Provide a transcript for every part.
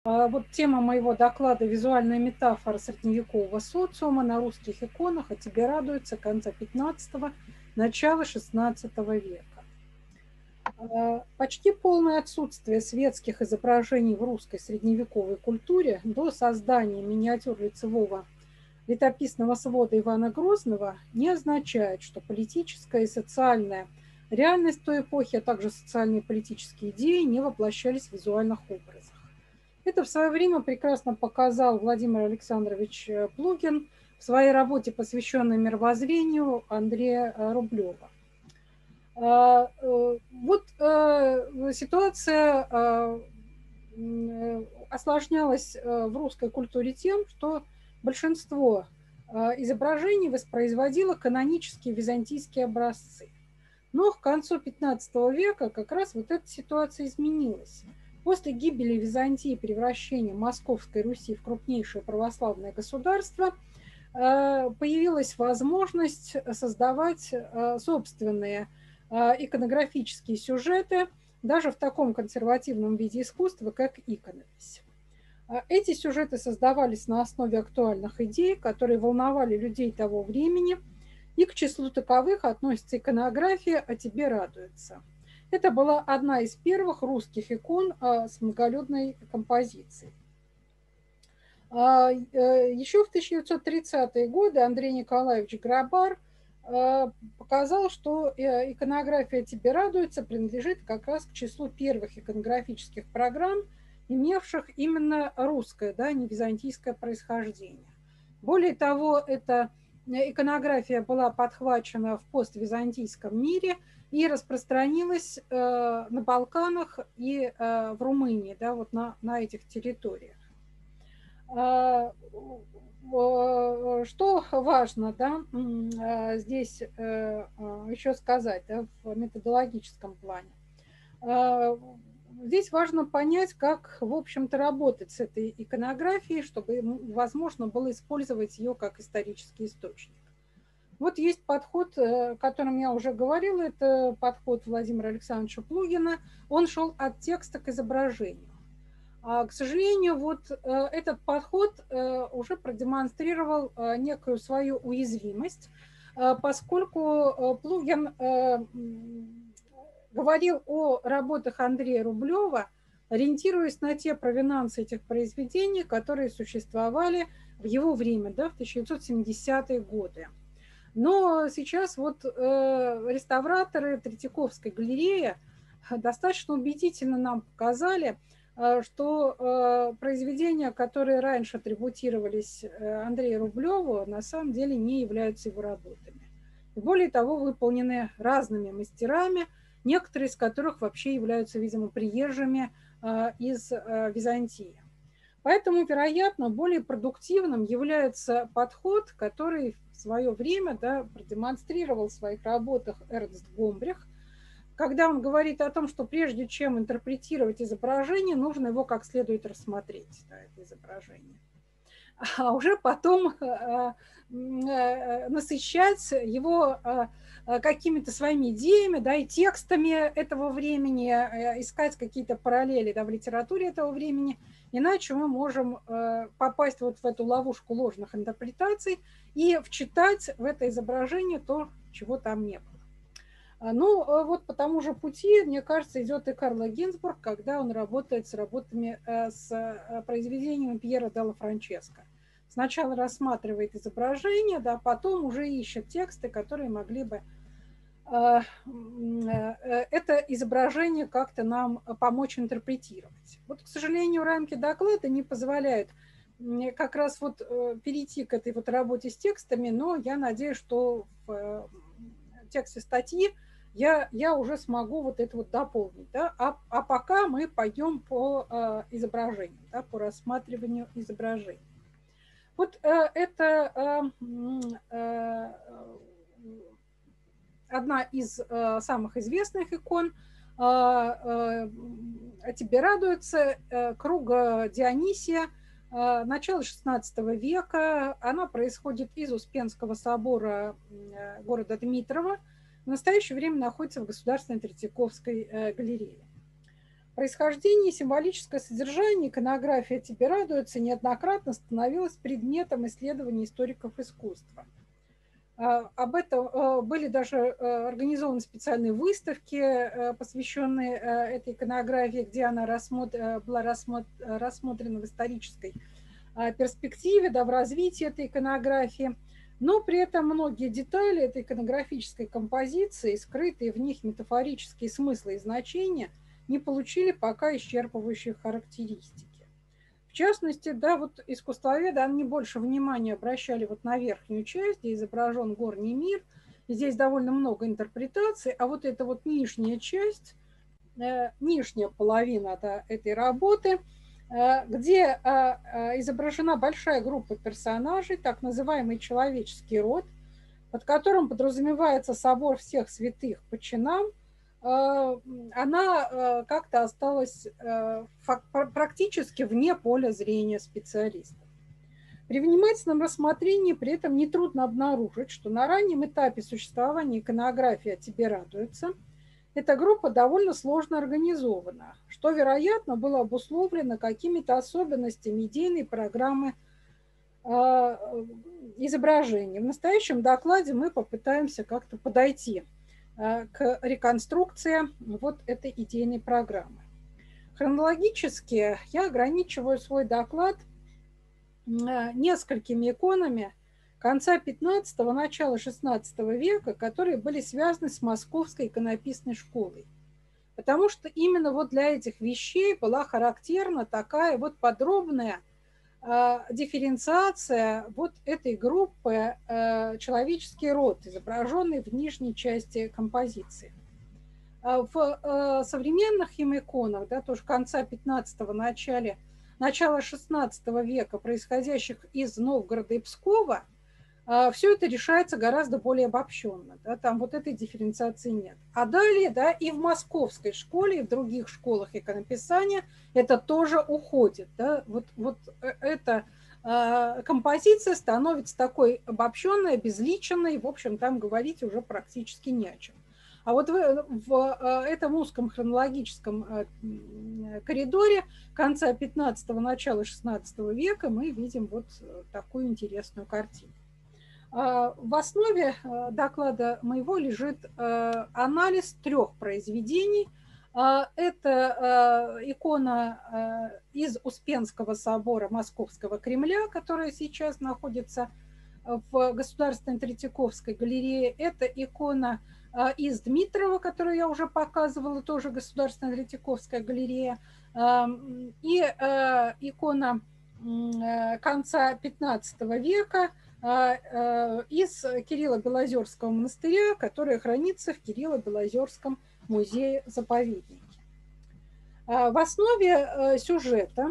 Вот тема моего доклада «Визуальная метафора средневекового социума на русских иконах, а тебе радуется конца 15-го, начала 16 века». Почти полное отсутствие светских изображений в русской средневековой культуре до создания миниатюр лицевого летописного свода Ивана Грозного не означает, что политическая и социальная реальность той эпохи, а также социальные и политические идеи не воплощались в визуальных образах. Это в свое время прекрасно показал Владимир Александрович Плугин в своей работе, посвященной мировоззрению Андрея Рублева. Вот ситуация осложнялась в русской культуре тем, что большинство изображений воспроизводило канонические византийские образцы. Но к концу 15 века как раз вот эта ситуация изменилась. После гибели Византии и превращения Московской Руси в крупнейшее православное государство появилась возможность создавать собственные иконографические сюжеты, даже в таком консервативном виде искусства, как иконопись. Эти сюжеты создавались на основе актуальных идей, которые волновали людей того времени, и к числу таковых относится иконография «А тебе радуется». Это была одна из первых русских икон с многолюдной композицией. Еще в 1930-е годы Андрей Николаевич Грабар показал, что иконография «Тебе радуется» принадлежит как раз к числу первых иконографических программ, имевших именно русское, да, не византийское происхождение. Более того, эта иконография была подхвачена в поствизантийском мире и распространилась на Балканах и в Румынии, да, вот на этих территориях. Что важно, да, здесь еще сказать, да, в методологическом плане. Здесь важно понять, как, в общем-то, работать с этой иконографией, чтобы возможно было использовать ее как исторический источник. Вот есть подход, о котором я уже говорила, это подход Владимира Александровича Плугина. Он шел от текста к изображению. К сожалению, вот этот подход уже продемонстрировал некую свою уязвимость, поскольку Плугин говорил о работах Андрея Рублева, ориентируясь на те провинансы этих произведений, которые существовали в его время, да, в 1970-е годы. Но сейчас вот реставраторы Третьяковской галереи достаточно убедительно нам показали, что произведения, которые раньше атрибутировались Андрею Рублеву, на самом деле не являются его работами. И более того, выполнены разными мастерами, некоторые из которых вообще являются, видимо, приезжими из Византии. Поэтому, вероятно, более продуктивным является подход, который в свое время, да, продемонстрировал в своих работах Эрнст Гомбрих, когда он говорит о том, что прежде чем интерпретировать изображение, нужно его как следует рассмотреть, да, это изображение, а уже потом насыщать его какими-то своими идеями, да, и текстами этого времени, искать какие-то параллели, да, в литературе этого времени, иначе мы можем попасть вот в эту ловушку ложных интерпретаций и вчитать в это изображение то, чего там не было. Ну, вот по тому же пути, мне кажется, идет и Карло Гинзбург, когда он работает с работами, с произведениями Пьера делла Франческо. Сначала рассматривает изображение, да, потом уже ищет тексты, которые могли бы это изображение как-то нам помочь интерпретировать. Вот, к сожалению, рамки доклада не позволяют как раз вот перейти к этой вот работе с текстами, но я надеюсь, что в тексте статьи я уже смогу вот это вот дополнить. Да? А пока мы пойдем по изображению, да, по рассматриванию изображений. Вот это одна из самых известных икон. «А тебе радуется», круга Дионисия, начала XVI века. Она происходит из Успенского собора города Дмитрова. В настоящее время находится в Государственной Третьяковской галерее. Происхождение и символическое содержание иконографии «О тебе радуются» неоднократно становилось предметом исследований историков искусства. Об этом были даже организованы специальные выставки, посвященные этой иконографии, где она была рассмотрена в исторической перспективе, да, в развитии этой иконографии. Но при этом многие детали этой иконографической композиции, скрытые в них метафорические смыслы и значения, не получили пока исчерпывающие характеристики. В частности, да, вот искусствоведы, они больше внимания обращали вот на верхнюю часть, где изображен горний мир. И здесь довольно много интерпретаций, а вот эта вот нижняя часть, нижняя половина, да, этой работы, где изображена большая группа персонажей, так называемый человеческий род, под которым подразумевается собор всех святых по чинам, она как-то осталась практически вне поля зрения специалистов. При внимательном рассмотрении при этом нетрудно обнаружить, что на раннем этапе существования иконографии «О тебе радуются» эта группа довольно сложно организована, что, вероятно, было обусловлено какими-то особенностями идейной программы изображений. В настоящем докладе мы попытаемся как-то подойти к реконструкции вот этой идейной программы. Хронологически я ограничиваю свой доклад несколькими иконами конца 15-го, начала 16 века, которые были связаны с Московской иконописной школой. Потому что именно вот для этих вещей была характерна такая вот подробная дифференциация вот этой группы человеческий род, изображенный в нижней части композиции. В современных им иконах, да, тоже конца 15-го, начала 16 века, происходящих из Новгорода и Пскова, все это решается гораздо более обобщенно. Да, там вот этой дифференциации нет. А далее, да, и в московской школе, и в других школах иконописания это тоже уходит. Да, вот эта композиция становится такой обобщенной, обезличенной, в общем, там говорить уже практически не о чем. А вот в этом узком хронологическом коридоре конца 15-го, начала 16 века мы видим вот такую интересную картину. В основе доклада моего лежит анализ 3 произведений. Это икона из Успенского собора Московского Кремля, которая сейчас находится в Государственной Третьяковской галерее. Это икона из Дмитрова, которую я уже показывала, тоже Государственная Третьяковская галерея. И икона конца 15 века из Кирилло-Белозерского монастыря, которая хранится в Кирилло-Белозерском музее-заповеднике. В основе сюжета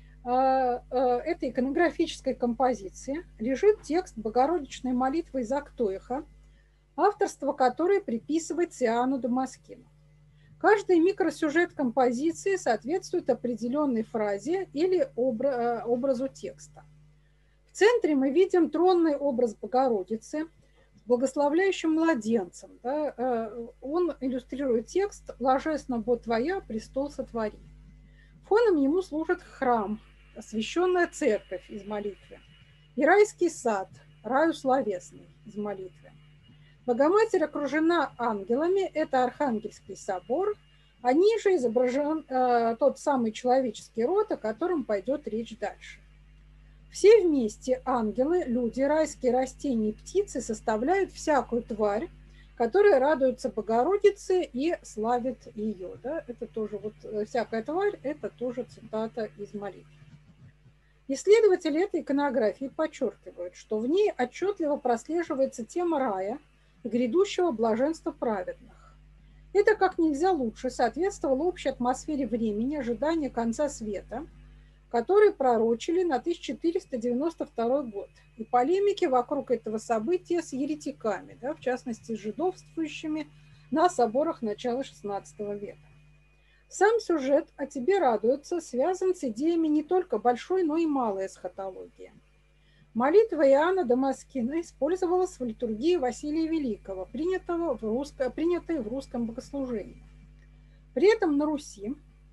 этой иконографической композиции лежит текст Богородичной молитвы из Актоиха, авторство которой приписывается Иоанну Дамаскину. Каждый микросюжет композиции соответствует определенной фразе или образу текста. В центре мы видим тронный образ Богородицы с благословляющим младенцем. Да, он иллюстрирует текст «Блаженна бо Твоя, престол сотвори». Фоном ему служит храм, освященная церковь из молитвы, и райский сад, раю словесный из молитвы. Богоматерь окружена ангелами, это Архангельский собор, а ниже изображен тот самый человеческий род, о котором пойдет речь дальше. Все вместе, ангелы, люди, райские растения и птицы, составляют всякую тварь, которая радуется Богородице и славит ее. Да? Это тоже вот всякая тварь, это тоже цитата из молитвы. Исследователи этой иконографии подчеркивают, что в ней отчетливо прослеживается тема рая и грядущего блаженства праведных. Это как нельзя лучше соответствовало общей атмосфере времени ожидания конца света, которые пророчили на 1492 год, и полемики вокруг этого события с еретиками, да, в частности, с жидовствующими на соборах начала XVI века. Сам сюжет «О тебе радуются» связан с идеями не только большой, но и малой эсхатологии. Молитва Иоанна Дамаскина использовалась в литургии Василия Великого, принятой в русском богослужении. При этом на Руси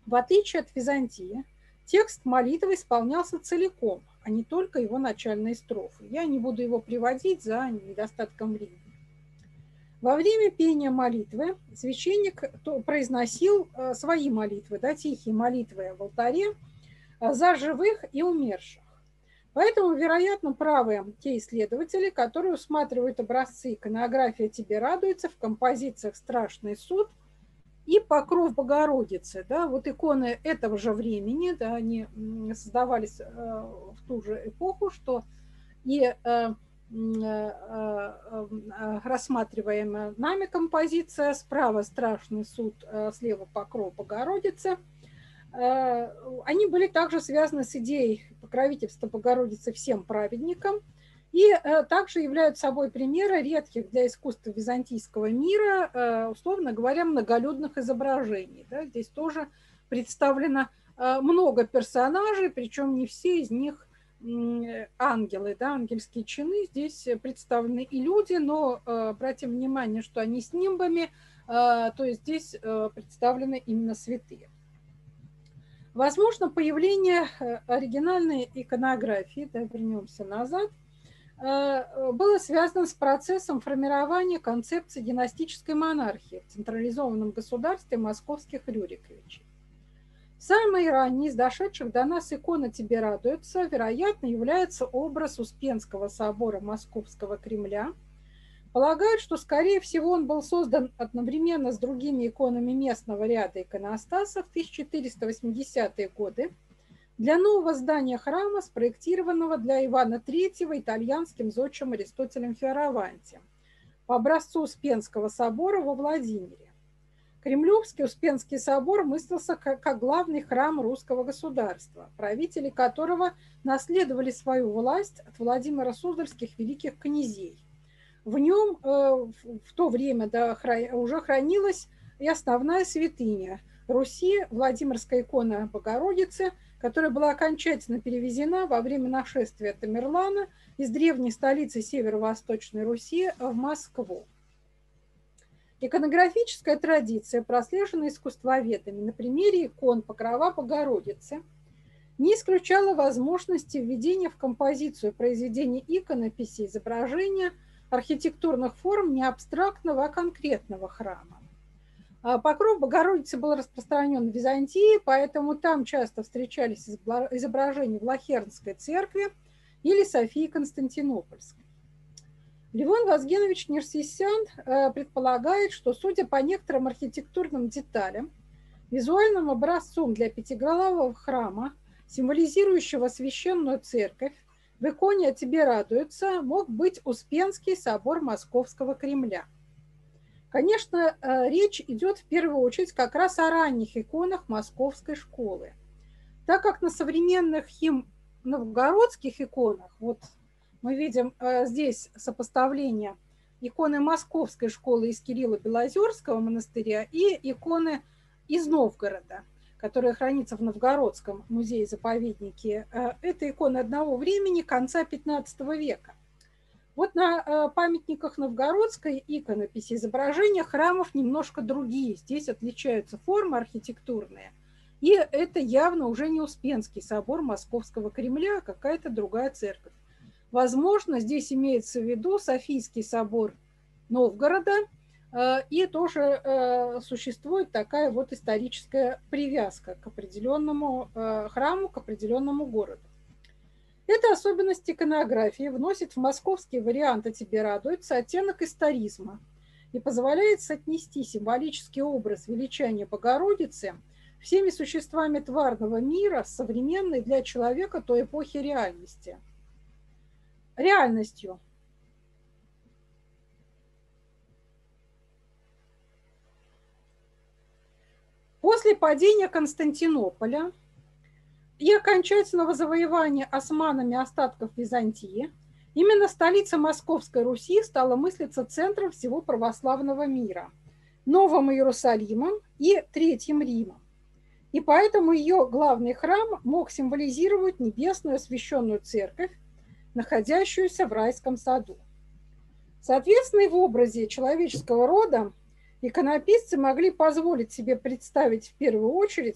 В отличие от Византии, текст молитвы исполнялся целиком, а не только его начальные строфы. Я не буду его приводить за недостатком времени. Во время пения молитвы священник произносил свои молитвы, да, тихие молитвы в алтаре за живых и умерших. Поэтому, вероятно, правы те исследователи, которые усматривают образцы иконографии «Тебе радуется» в композициях «Страшный суд» и «Покров Богородицы». Да, вот иконы этого же времени, да, они создавались в ту же эпоху, что и рассматриваемая нами композиция «Справа страшный суд, слева покров Богородицы», они были также связаны с идеей покровительства Богородицы всем праведникам и также являются собой примеры редких для искусства византийского мира, условно говоря, многолюдных изображений. Да, здесь тоже представлено много персонажей, причем не все из них ангелы, да, ангельские чины. Здесь представлены и люди, но обратим внимание, что они с нимбами, то есть здесь представлены именно святые. Возможно, появление оригинальной иконографии, да, вернемся назад, было связано с процессом формирования концепции династической монархии в централизованном государстве московских Рюриковичей. Самой ранней из дошедших до нас иконы «Тебе радуется», вероятно, является образ Успенского собора Московского Кремля. Полагают, что, скорее всего, он был создан одновременно с другими иконами местного ряда иконостасов в 1480-е годы для нового здания храма, спроектированного для Ивана III итальянским зодчим Аристотелем Фиораванти по образцу Успенского собора во Владимире. Кремлевский Успенский собор мыслился как главный храм русского государства, правители которого наследовали свою власть от Владимира Суздальских великих князей. В нем в то время, да, уже хранилась и основная святыня Руси, Владимирская икона Богородицы, которая была окончательно перевезена во время нашествия Тамерлана из древней столицы северо-восточной Руси в Москву. Иконографическая традиция, прослеженная искусствоведами на примере икон Покрова Богородицы, не исключала возможности введения в композицию произведений иконописи изображения архитектурных форм не абстрактного, а конкретного храма. Покров Богородицы был распространен в Византии, поэтому там часто встречались изображения Влахернской церкви или Софии Константинопольской. Левон Вазгенович Нерсисян предполагает, что, судя по некоторым архитектурным деталям, визуальным образцом для пятиглавого храма, символизирующего священную церковь, в иконе «О тебе радуется» мог быть Успенский собор Московского Кремля. Конечно, речь идет в первую очередь как раз о ранних иконах Московской школы, так как на современных новгородских иконах, вот мы видим здесь сопоставление иконы Московской школы из Кирилла-Белозерского монастыря и иконы из Новгорода, которая хранится в Новгородском музее-заповеднике. Это иконы одного времени, конца XV века. Вот на памятниках новгородской иконописи изображения храмов немножко другие. Здесь отличаются формы архитектурные. И это явно уже не Успенский собор Московского Кремля, а какая-то другая церковь. Возможно, здесь имеется в виду Софийский собор Новгорода, и тоже существует такая вот историческая привязка к определенному храму, к определенному городу. Эта особенность иконографии вносит в московский вариант «О тебе радуется» оттенок историзма и позволяет соотнести символический образ величания Богородицы всеми существами тварного мира с современной для человека той эпохи реальностью. После падения Константинополя и окончательного завоевания османами остатков Византии, именно столица Московской Руси стала мыслиться центром всего православного мира, Новым Иерусалимом и Третьим Римом. И поэтому ее главный храм мог символизировать небесную освященную церковь, находящуюся в райском саду. Соответственно, и в образе человеческого рода иконописцы могли позволить себе представить в первую очередь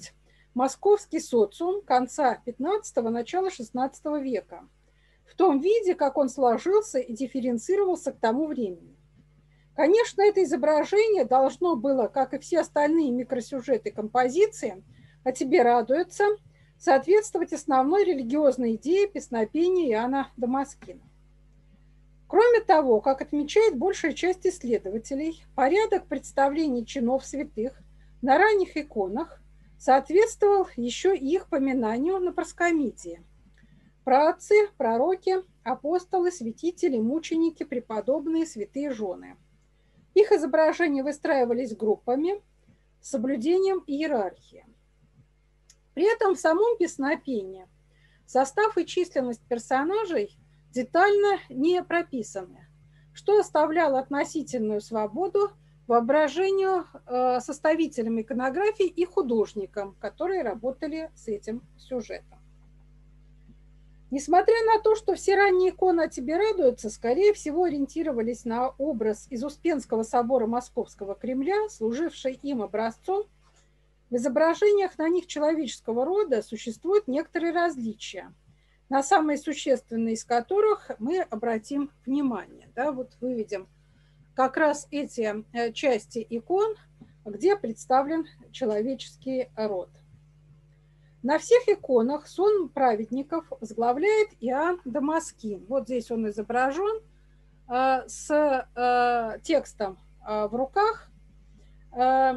московский социум конца XV – начала XVI века в том виде, как он сложился и дифференцировался к тому времени. Конечно, это изображение должно было, как и все остальные микросюжеты композиции «О тебе радуются», соответствовать основной религиозной идее песнопения Иоанна Дамаскина. Кроме того, как отмечает большая часть исследователей, порядок представлений чинов святых на ранних иконах соответствовал еще и их поминанию на проскомидии. Праотцы, пророки, апостолы, святители, мученики, преподобные, святые жены. Их изображения выстраивались группами с соблюдением иерархии. При этом в самом песнопении состав и численность персонажей детально не прописаны, что оставляло относительную свободу воображению составителям иконографии и художникам, которые работали с этим сюжетом. Несмотря на то, что все ранние иконы «О тебе радуются», скорее всего, ориентировались на образ из Успенского собора Московского Кремля, служивший им образцом, в изображениях на них человеческого рода существуют некоторые различия, на самые существенные из которых мы обратим внимание. Да, вот выведем как раз эти части икон, где представлен человеческий род. На всех иконах сон праведников возглавляет Иоанн Дамаскин. Вот здесь он изображен с текстом в руках. У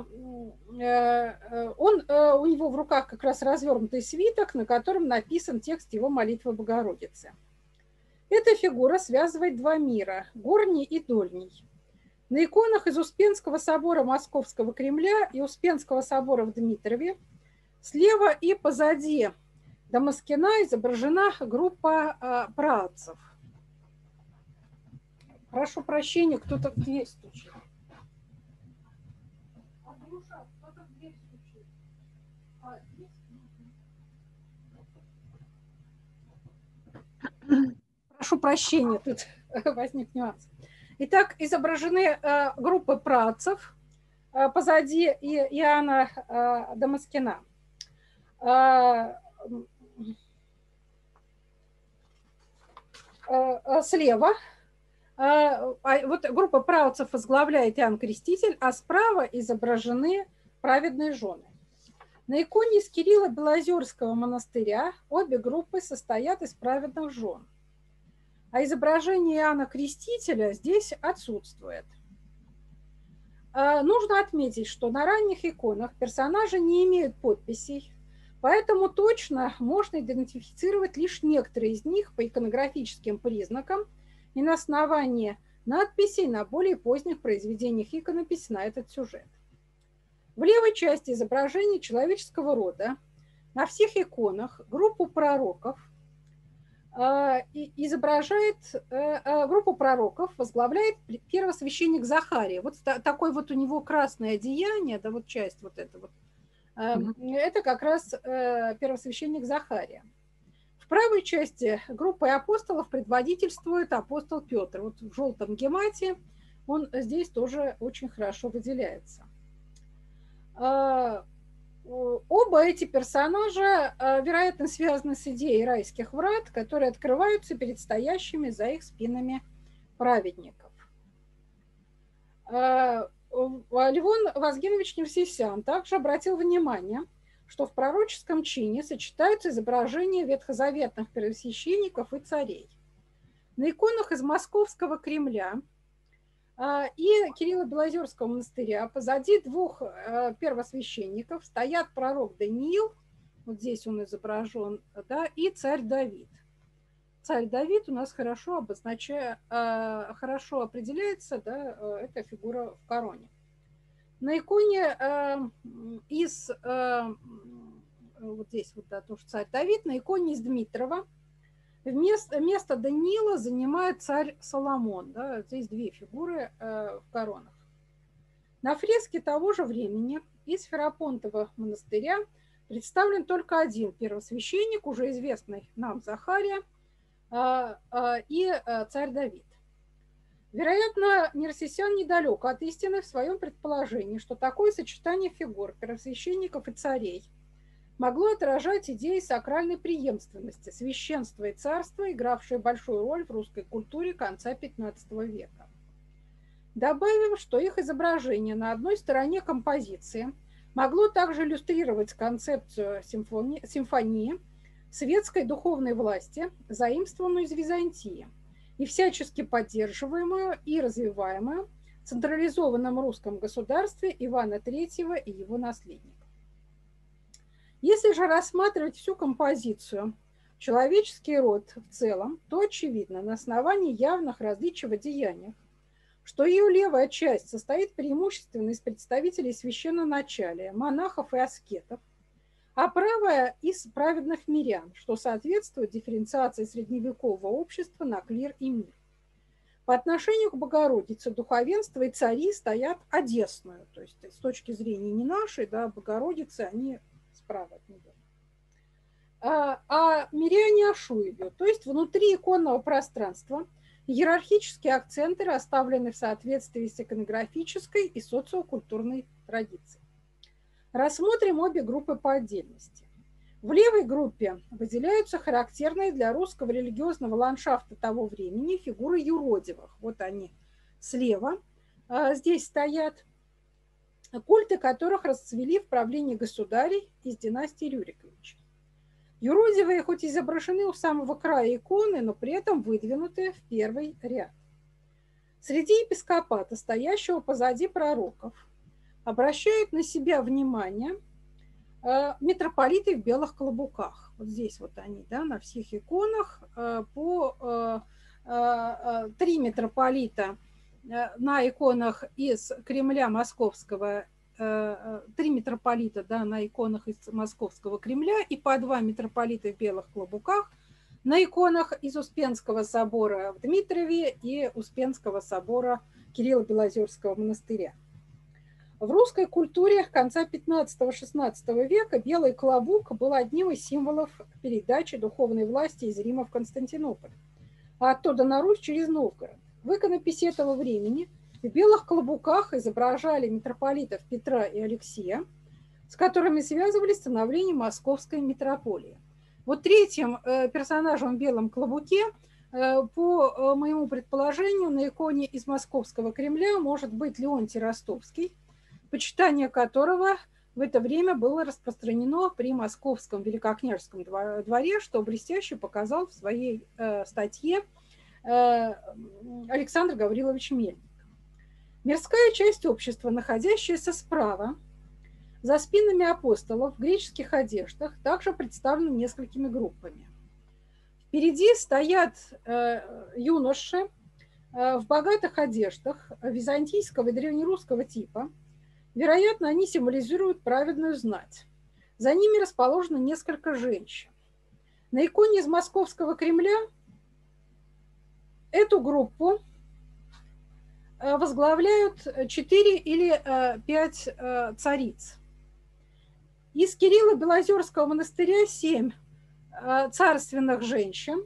него в руках как раз развернутый свиток, на котором написан текст его молитвы Богородицы. Эта фигура связывает два мира – горний и дольний. На иконах из Успенского собора Московского Кремля и Успенского собора в Дмитрове слева и позади Дамаскина изображена группа праотцев. Прошу прощения, кто-то в дверь стучит. Прошу прощения, тут возник нюанс. Итак, изображены группы праотцев позади Иоанна Дамаскина. Слева вот группа праотцев возглавляет Иоанн Креститель, а справа изображены праведные жены. На иконе из Кирилла Белозерского монастыря обе группы состоят из праведных жен, а изображение Иоанна Крестителя здесь отсутствует. Нужно отметить, что на ранних иконах персонажи не имеют подписей, поэтому точно можно идентифицировать лишь некоторые из них по иконографическим признакам и на основании надписей на более поздних произведениях иконописи на этот сюжет. В левой части изображения человеческого рода на всех иконах группу пророков возглавляет первосвященник Захария. Вот такой вот у него красное одеяние, да, вот часть вот эта вот. Это как раз первосвященник Захария. В правой части группой апостолов предводительствует апостол Петр. Вот в желтом гемате он здесь тоже очень хорошо выделяется. Оба эти персонажа, вероятно, связаны с идеей райских врат, которые открываются перед стоящими за их спинами праведников. Левон Вазгенович Нерсисян также обратил внимание, что в пророческом чине сочетаются изображения ветхозаветных первосвященников и царей. На иконах из Московского Кремля и Кирилла Белозерского монастыря позади двух первосвященников стоят пророк Даниил, вот здесь он изображен, да, и царь Давид. Царь Давид у нас хорошо определяется, да, эта фигура в короне. На иконе вот здесь вот, да, тоже царь Давид, на иконе из Дмитрова место Даниила занимает царь Соломон. Да, здесь две фигуры в коронах. На фреске того же времени из Ферапонтова монастыря представлен только один первосвященник, уже известный нам Захария, и царь Давид. Вероятно, Нерсисян недалек от истины в своем предположении, что такое сочетание фигур первосвященников и царей могло отражать идеи сакральной преемственности, священства и царства, игравшие большую роль в русской культуре конца XV века. Добавим, что их изображение на одной стороне композиции могло также иллюстрировать концепцию симфонии, светской духовной власти, заимствованную из Византии, и всячески поддерживаемую и развиваемую в централизованном русском государстве Ивана III и его наследников. Если же рассматривать всю композицию, человеческий род в целом, то очевидно на основании явных различий в одеяниях, что ее левая часть состоит преимущественно из представителей священноначалия, монахов и аскетов, а правая – из праведных мирян, что соответствует дифференциации средневекового общества на клир и мир. По отношению к Богородице духовенство и цари стоят одесную, то есть с точки зрения не нашей, да, Богородицы, они справа от нее. А миряне Ашуевью, то есть внутри иконного пространства иерархические акценты расставлены в соответствии с иконографической и социокультурной традицией. Рассмотрим обе группы по отдельности. В левой группе выделяются характерные для русского религиозного ландшафта того времени фигуры юродивых. Вот они слева здесь стоят, культы которых расцвели в правлении государей из династии Рюриковичей. Юродивые хоть изображены у самого края иконы, но при этом выдвинуты в первый ряд. Среди епископата, стоящего позади пророков, обращают на себя внимание митрополиты в белых клобуках. Вот здесь вот они, да, на всех иконах по 3 митрополита на иконах из Кремля Московского, 3 митрополита, да, на иконах из Московского Кремля и по 2 митрополита в белых клобуках на иконах из Успенского собора в Дмитрове и Успенского собора Кирилла-Белозерского монастыря. В русской культуре конца 15-16 века белый клобук был одним из символов передачи духовной власти из Рима в Константинополь, а оттуда на Русь через Новгород. В иконописи этого времени в белых клобуках изображали митрополитов Петра и Алексия, с которыми связывали становление московской митрополии. Вот третьим персонажем в белом клобуке, по моему предположению, на иконе из Московского Кремля может быть Леонтий Ростовский, почитание которого в это время было распространено при Московском Великокняжеском дворе, что блестяще показал в своей статье Александр Гаврилович Мельник. Мирская часть общества, находящаяся справа, за спинами апостолов в греческих одеждах, также представлена несколькими группами. Впереди стоят юноши в богатых одеждах византийского и древнерусского типа. Вероятно, они символизируют праведную знать. За ними расположено несколько женщин. На иконе из Московского Кремля эту группу возглавляют 4 или 5 цариц. Из Кирилла-Белозерского монастыря 7 царственных женщин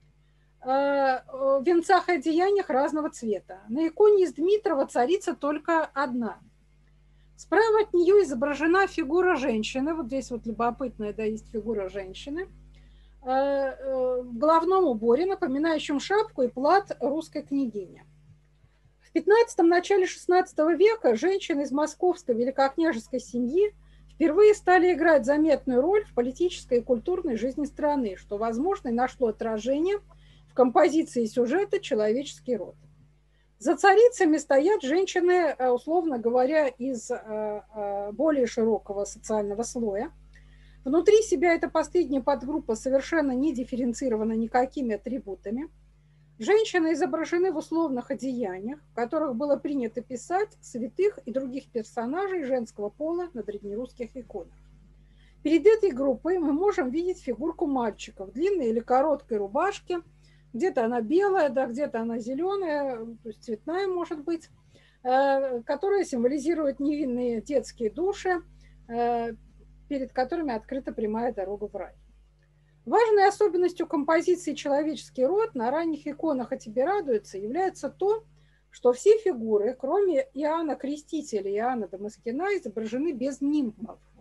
в венцах и одеяниях разного цвета. На иконе из Дмитрова царица только одна. Справа от нее изображена фигура женщины. Вот здесь вот любопытная, да, есть фигура женщины в головном уборе, напоминающем шапку и плат русской княгини. В 15-м, начале 16 века женщины из московской великокняжеской семьи впервые стали играть заметную роль в политической и культурной жизни страны, что, возможно, и нашло отражение в композиции сюжета «Человеческий род». За царицами стоят женщины, условно говоря, из более широкого социального слоя. Внутри себя эта последняя подгруппа совершенно не дифференцирована никакими атрибутами. Женщины изображены в условных одеяниях, в которых было принято писать святых и других персонажей женского пола на древнерусских иконах. Перед этой группой мы можем видеть фигурку мальчика в длинной или короткой рубашке. Где-то она белая, да, где-то она зеленая, то есть цветная может быть, которая символизирует невинные детские души, перед которыми открыта прямая дорога в рай. Важной особенностью композиции «Человеческий род» на ранних иконах «А тебе радуется» является то, что все фигуры, кроме Иоанна Крестителя и Иоанна Дамаскина, изображены без нимбов.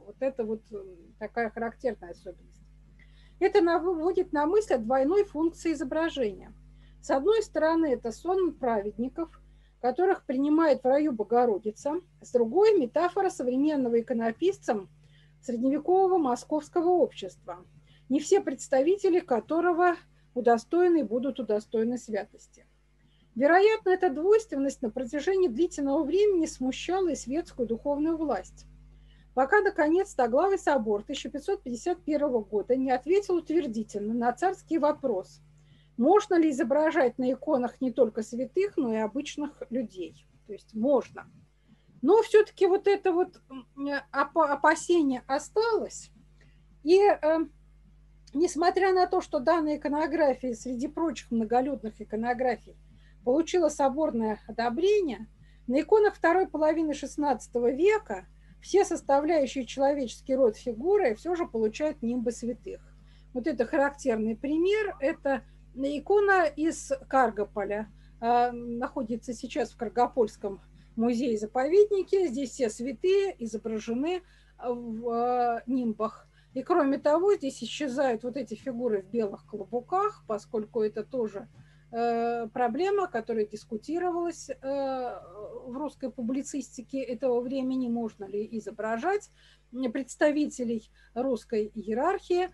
Вот это вот такая характерная особенность. Это наводит на мысль о двойной функции изображения. С одной стороны, это сон праведников, которых принимает в раю Богородица. С другой – метафора современного иконописцам средневекового московского общества, не все представители которого будут удостоены святости. Вероятно, эта двойственность на протяжении длительного времени смущала и светскую духовную власть, пока, наконец, Стоглавый собор 1551 года не ответил утвердительно на царский вопрос, можно ли изображать на иконах не только святых, но и обычных людей. То есть можно. Но все-таки вот это вот опасение осталось. И несмотря на то, что данная иконография среди прочих многолюдных иконографий получила соборное одобрение, на иконах второй половины XVI века все составляющие человеческий род фигуры все же получают нимбы святых. Вот это характерный пример. Это икона из Каргополя. Находится сейчас в Каргопольском музее-заповеднике. Здесь все святые изображены в нимбах. И кроме того, здесь исчезают вот эти фигуры в белых клобуках, поскольку это тоже проблема, которая дискутировалась в русской публицистике этого времени, можно ли изображать представителей русской иерархии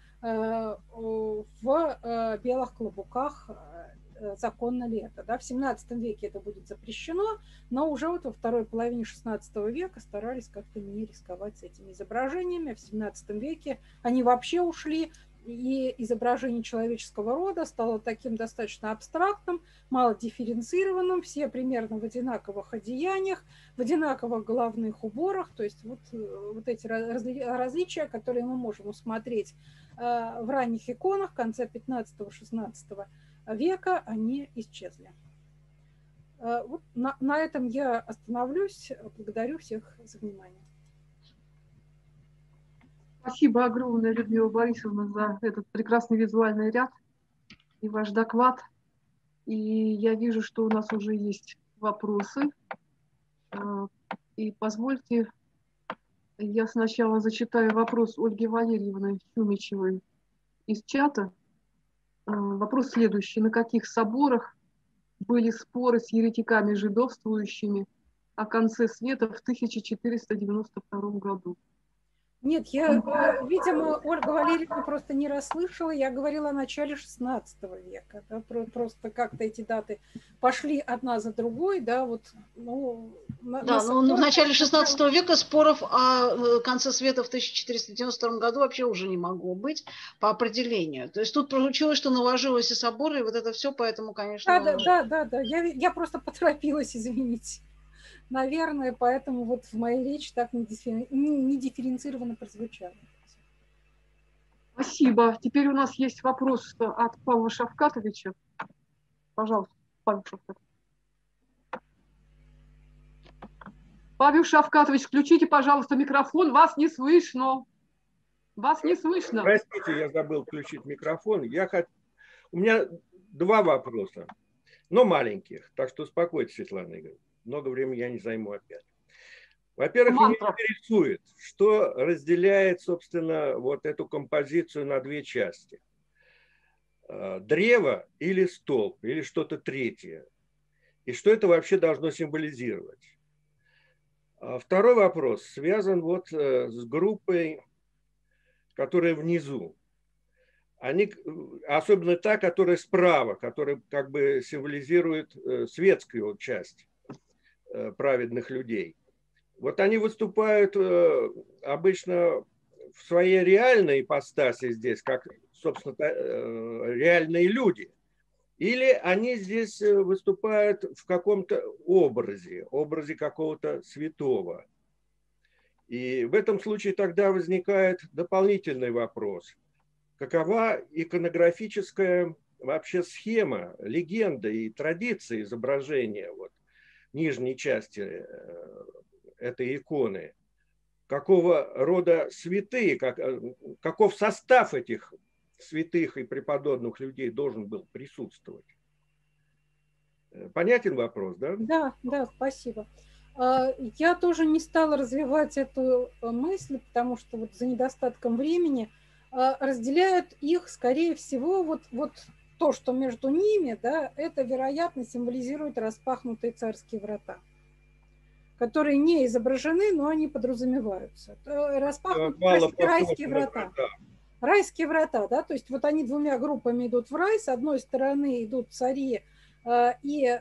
в белых клобуках, законно ли это. Да? В XVII веке это будет запрещено, но уже вот во второй половине XVI века старались как-то не рисковать с этими изображениями. В XVII веке они вообще ушли, и изображение человеческого рода стало таким достаточно абстрактным, мало дифференцированным, все примерно в одинаковых одеяниях, в одинаковых головных уборах. То есть вот эти различия, которые мы можем усмотреть в ранних иконах в конце 15-16 века, они исчезли. Вот на этом я остановлюсь. Благодарю всех за внимание. Спасибо огромное, Людмила Борисовна, за этот прекрасный визуальный ряд и ваш доклад. И я вижу, что у нас уже есть вопросы. И позвольте, я сначала зачитаю вопрос Ольги Валерьевны Чумичевой из чата. Вопрос следующий. На каких соборах были споры с еретиками жидовствующими о конце света в 1492 году? Нет, я, видимо, Ольга Валерьевна просто не расслышала. Я говорила о начале XVI века. Да, просто как-то эти даты пошли одна за другой. Да, вот, ну, да, но в начале XVI века споров о конце света в 1492 году вообще уже не могло быть по определению. То есть тут получилось, что наложилось и соборы, и вот это все, поэтому, конечно... Да. Я просто поторопилась, извините. Наверное, поэтому вот в моей речи так не дифференцированно прозвучало. Спасибо. Теперь у нас есть вопрос от Павла Шавкатовича. Пожалуйста, Павел Шавкатович. Павел Шавкатович, включите, пожалуйста, микрофон. Вас не слышно. Вас не слышно. Простите, я забыл включить микрофон. У меня два вопроса, но маленьких. Так что успокойтесь, Светлана Игоревна. Много времени я не займу опять. Во-первых, меня интересует, что разделяет, собственно, вот эту композицию на две части. Древо или столб, или что-то третье. И что это вообще должно символизировать? Второй вопрос связан вот с группой, которая внизу. Они, особенно та, которая справа, которая как бы символизирует светскую часть праведных людей. Вот они выступают обычно в своей реальной ипостаси здесь, как, собственно, реальные люди. Или они здесь выступают в каком-то образе какого-то святого. И в этом случае тогда возникает дополнительный вопрос. Какова иконографическая вообще схема, легенда и традиция изображения вот, нижней части этой иконы? Какого рода святые, каков состав этих святых и преподобных людей должен был присутствовать? Понятен вопрос, да? Да, спасибо. Я тоже не стала развивать эту мысль, потому что вот за недостатком времени разделяют их, скорее всего, вот то, что между ними, да, это, вероятно, символизирует распахнутые царские врата, которые не изображены, но они подразумеваются. Распахнутые райские врата. Райские врата, да, то есть вот они двумя группами идут в рай. С одной стороны идут цари и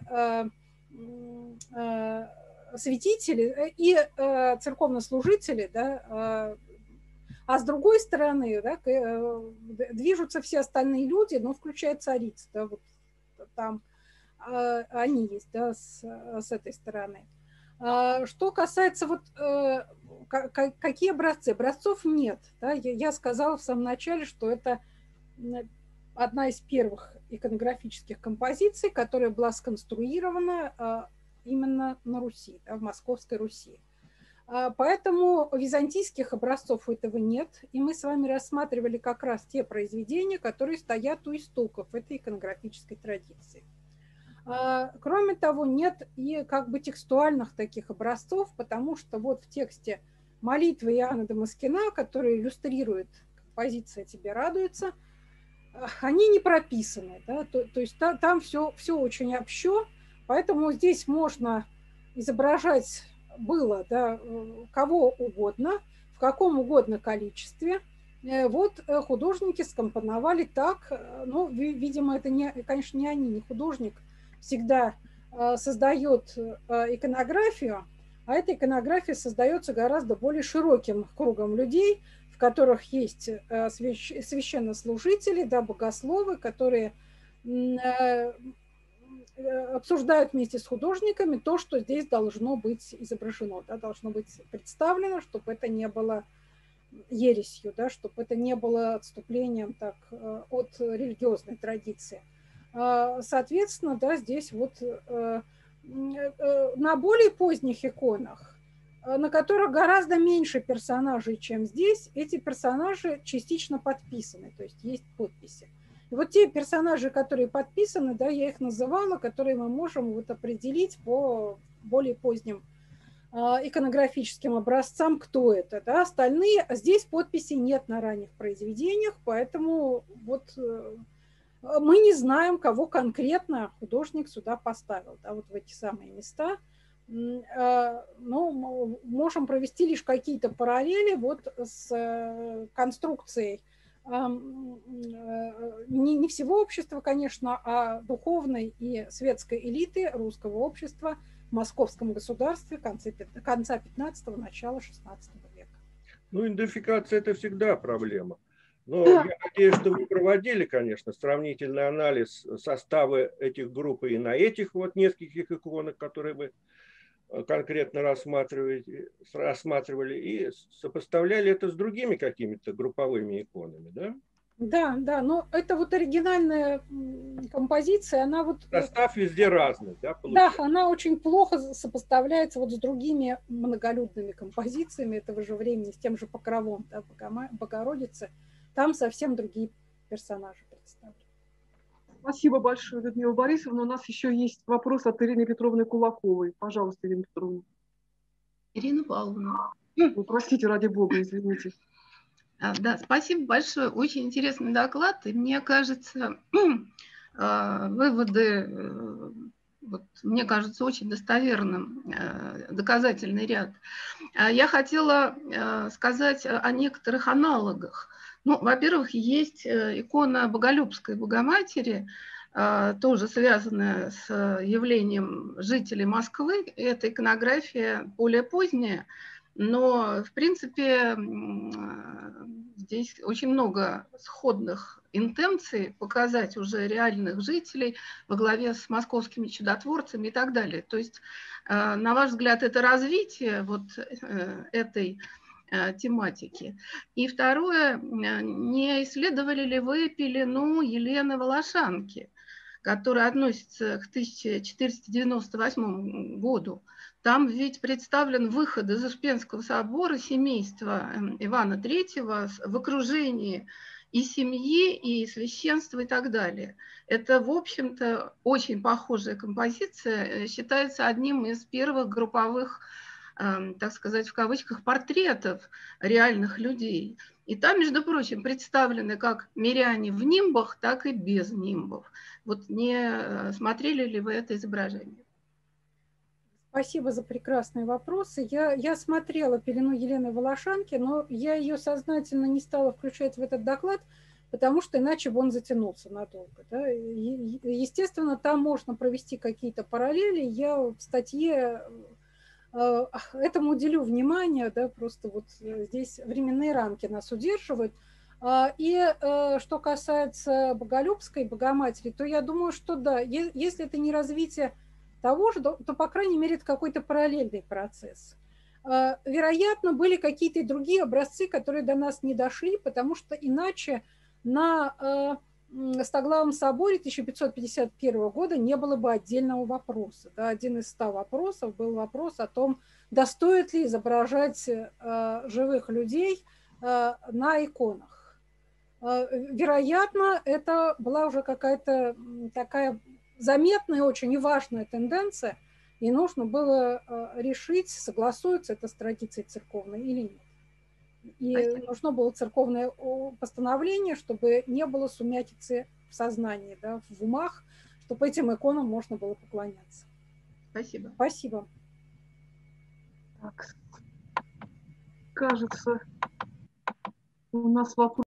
святители и церковнослужители, да, а с другой стороны, да, движутся все остальные люди, но включая цариц, да, вот там они есть, да, с этой стороны. Что касается вот какие образцы? Образцов нет. Да? Я сказала в самом начале, что это одна из первых иконографических композиций, которая была сконструирована именно на Руси, да, в Московской Руси. Поэтому византийских образцов этого нет, и мы с вами рассматривали как раз те произведения, которые стоят у истоков этой иконографической традиции. Кроме того, нет и как бы текстуальных таких образцов, потому что вот в тексте молитвы Иоанна Дамаскина, которая иллюстрирует композиция «Тебе радуется», они не прописаны, да? То есть там все очень общо, поэтому здесь можно изображать было, да, кого угодно, в каком угодно количестве. Вот художники скомпоновали так, ну, видимо, это, конечно, не они, не художник, всегда создает иконографию, а эта иконография создается гораздо более широким кругом людей, в которых есть священнослужители, да, богословы, которые обсуждают вместе с художниками то, что здесь должно быть изображено, да, должно быть представлено, чтобы это не было ересью, да, чтобы это не было отступлением так, от религиозной традиции. Соответственно, да, здесь вот на более поздних иконах, на которых гораздо меньше персонажей, чем здесь, эти персонажи частично подписаны, то есть есть подписи. И вот те персонажи, которые подписаны, да, я их называла, которые мы можем вот определить по более поздним иконографическим образцам, кто это. Да. Остальные, здесь подписей нет на ранних произведениях, поэтому вот мы не знаем, кого конкретно художник сюда поставил, да, вот в эти самые места. Но мы можем провести лишь какие-то параллели вот с конструкцией не всего общества, конечно, а духовной и светской элиты русского общества в московском государстве конца 15-го, начала 16 века. Ну, идентификация – это всегда проблема. Но я надеюсь, что вы проводили, конечно, сравнительный анализ состава этих групп и на этих вот нескольких иконах, которые вы конкретно рассматривали, и сопоставляли это с другими какими-то групповыми иконами, да? Да, да, но это вот оригинальная композиция, она вот… Состав везде разный, да, получается? Да, она очень плохо сопоставляется вот с другими многолюдными композициями этого же времени, с тем же Покровом, да, Богородицы. Там совсем другие персонажи представлены. Спасибо большое, Людмила Борисовна. У нас еще есть вопрос от Ирины Петровны Кулаковой. Пожалуйста, Ирина Петровна. Ирина Павловна. Ну, простите, ради бога, извините. Да, спасибо большое. Очень интересный доклад. И мне кажется, выводы, вот, мне кажется, очень достоверным, доказательный ряд. Я хотела сказать о некоторых аналогах. Ну, во-первых, есть икона Боголюбской Богоматери, тоже связанная с явлением жителей Москвы. Эта иконография более поздняя, но, в принципе, здесь очень много сходных интенций показать уже реальных жителей во главе с московскими чудотворцами и так далее. То есть, на ваш взгляд, это развитие вот этой тематики. И второе, не исследовали ли вы пелену Елены Волошанки, которая относится к 1498 году? Там ведь представлен выход из Успенского собора семейства Ивана III в окружении и семьи, и священства, и так далее. Это, в общем-то, очень похожая композиция, считается одним из первых групповых, так сказать, в кавычках, портретов реальных людей. И там, между прочим, представлены как миряне в нимбах, так и без нимбов. Вот не смотрели ли вы это изображение? Спасибо за прекрасные вопросы. Я смотрела «Пелену» Елены Волошанки, но я ее сознательно не стала включать в этот доклад, потому что иначе бы он затянулся надолго. Да? Естественно, там можно провести какие-то параллели. Я в статье этому уделю внимание, да, просто вот здесь временные рамки нас удерживают. И что касается Боголюбской Богоматери, то я думаю, что да, если это не развитие того же, то, по крайней мере, это какой-то параллельный процесс. Вероятно, были какие-то и другие образцы, которые до нас не дошли, потому что иначе на Стоглавом соборе 1551 года не было бы отдельного вопроса. Да, один из 100 вопросов был вопрос о том, достоит ли изображать живых людей на иконах. Вероятно, это была уже какая-то такая заметная очень и важная тенденция, и нужно было решить, согласуется это с традицией церковной или нет. И нужно было церковное постановление, чтобы не было сумятицы в сознании, да, в умах, чтобы этим иконам можно было поклоняться. Спасибо. Спасибо. Так, кажется, у нас вопрос.